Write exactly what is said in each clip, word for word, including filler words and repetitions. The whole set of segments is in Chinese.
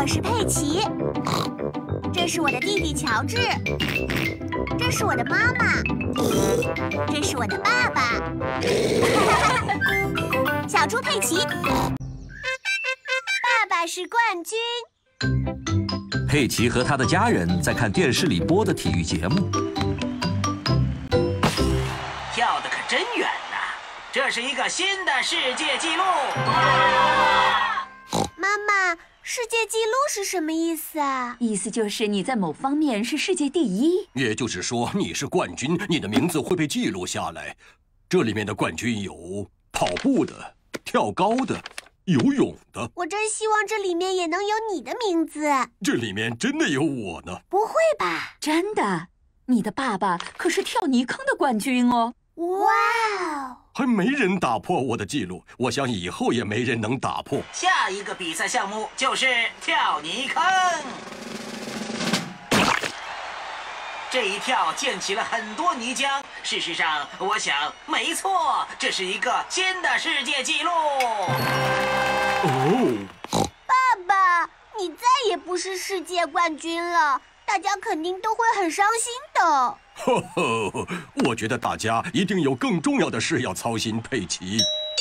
我是佩奇，这是我的弟弟乔治，这是我的妈妈，这是我的爸爸。小猪佩奇，爸爸是冠军。 佩奇和他的家人在看电视里播的体育节目。 跳得可真远呐！这是一个新的世界纪录。 妈妈，世界纪录是什么意思啊？ 意思就是你在某方面是世界第一。 也就是说，你是冠军，你的名字会被记录下来。这里面的冠军有跑步的、跳高的、游泳的。 我真希望这里面也能有你的名字。 这里面真的有我呢？ 不会吧？ 真的，你的爸爸可是跳泥坑的冠军哦。 哇哦！ 还没人打破我的记录，我想以后也没人能打破。 下一个比赛项目就是跳泥坑。这一跳溅起了很多泥浆。事实上，我想，没错，这是一个新的世界纪录。 哦， 爸爸，你再也不是世界冠军了，大家肯定都会很伤心的。 呵呵，我觉得大家一定有更重要的事要操心。佩奇，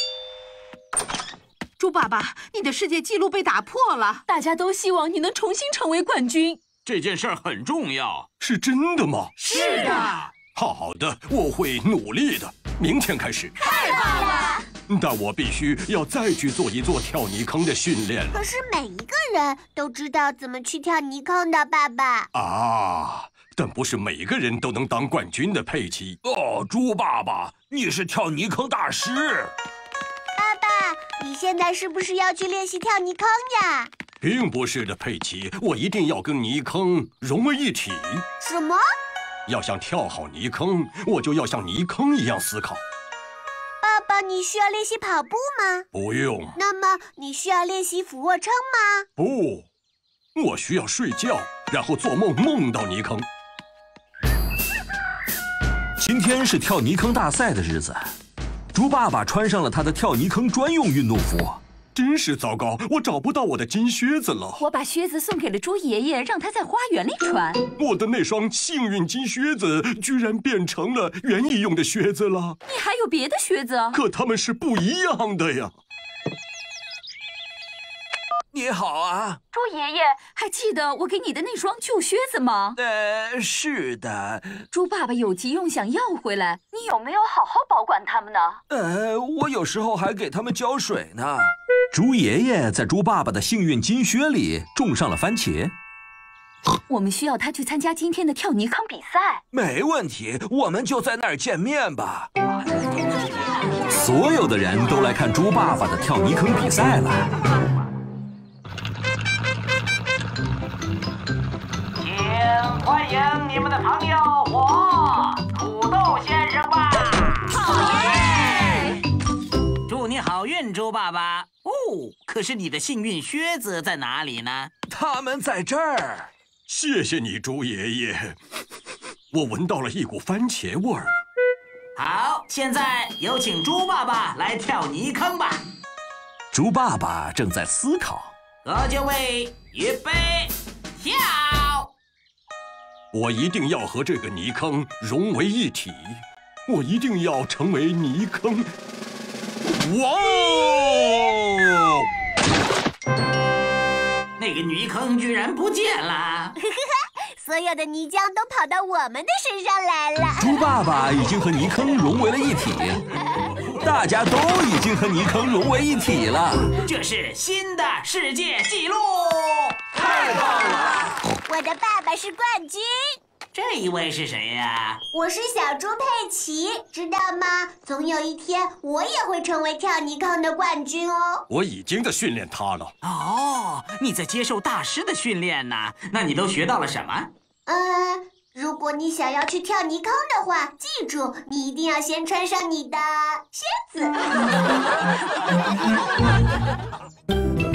猪爸爸，你的世界纪录被打破了， 大家都希望你能重新成为冠军。 这件事儿很重要， 是真的吗？ 是的。 好的，我会努力的。明天开始。 太棒了！ 但我必须要再去做一做跳泥坑的训练了。 可是每一个人都知道怎么去跳泥坑的，爸爸。 啊！但不是每个人都能当冠军的，佩奇。 哦，猪爸爸，你是跳泥坑大师。 爸爸，你现在是不是要去练习跳泥坑呀？ 并不是的，佩奇，我一定要跟泥坑融为一体。 什么？ 要想跳好泥坑，我就要像泥坑一样思考。 爸爸，你需要练习跑步吗？ 不用。 那么你需要练习俯卧撑吗？ 不，我需要睡觉，然后做梦梦到泥坑。 今天是跳泥坑大赛的日子，猪爸爸穿上了他的跳泥坑专用运动服。 真是糟糕，我找不到我的金靴子了。 我把靴子送给了猪爷爷，让他在花园里穿。 我的那双幸运金靴子居然变成了园艺用的靴子了。 你还有别的靴子啊？ 可它们是不一样的呀。 你好啊， 猪爷爷，还记得我给你的那双旧靴子吗？ 呃，是的。 猪爸爸有急用想要回来，你有没有好好保管它们呢？ 呃，我有时候还给他们浇水呢。 猪爷爷在猪爸爸的幸运金靴里种上了番茄。 我们需要他去参加今天的跳泥坑比赛。 没问题，我们就在那儿见面吧。 所有的人都来看猪爸爸的跳泥坑比赛了。 请欢迎你们的朋友我土豆先生吧！ 好耶！ 祝你好运，猪爸爸。哦，可是你的幸运靴子在哪里呢？ 他们在这儿。 谢谢你，猪爷爷。我闻到了一股番茄味儿。 好，现在有请猪爸爸来跳泥坑吧。 猪爸爸正在思考。 各就位，预备，跳！ 我一定要和这个泥坑融为一体，我一定要成为泥坑。哇哦！ 那个泥坑居然不见了！ 所有的泥浆都跑到我们的身上来了。 猪爸爸已经和泥坑融为了一体，大家都已经和泥坑融为一体了。 这是新的世界纪录！ 太棒了！我的爸爸是冠军。 这一位是谁呀？ 我是小猪佩奇，知道吗？总有一天我也会成为跳泥坑的冠军哦。 我已经在训练他了。 哦，你在接受大师的训练呢？那你都学到了什么？ 呃，如果你想要去跳泥坑的话，记住，你一定要先穿上你的靴子。